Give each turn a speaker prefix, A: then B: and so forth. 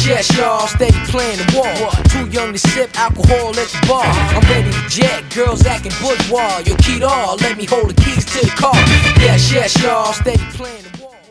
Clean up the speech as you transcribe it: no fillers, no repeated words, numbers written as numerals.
A: yes, y'all, steady playing the wall. Too young to sip alcohol at the bar. I'm ready to jet, girls acting bourgeois. Yo, Keith, let me hold the keys to the car. Yes, y'all, steady playing the wall.